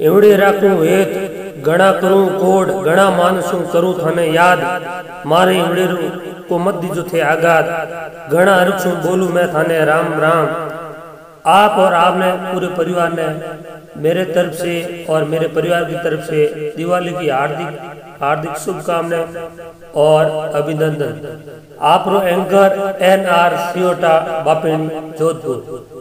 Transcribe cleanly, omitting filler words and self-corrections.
एवड़े राखूं हेत घणा करूं कोड घणा मानसूं करूं थाने याद मारे एवड़ेरू को मत दीजो थे आगाद घणा अरक्षूं बोलूं मैं थाने राम राम। आप और आपने पूरे परिवार ने मेरे तरफ से और मेरे परिवार की तरफ से दिवाली की हार्दिक हार्दिक शुभकामनाएं और अभिनंदन। आप एंकर NR सियोटा बापिन जोधपुर।